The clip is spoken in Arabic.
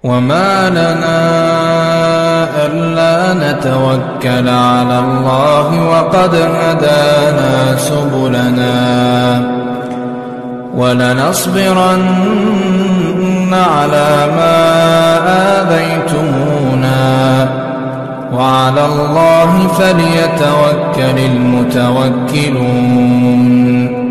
وما لنا ألا نتوكل على الله وقد هدانا سبلنا ولنصبرن على ما آذيتمونا وعلى الله فليتوكل المتوكلون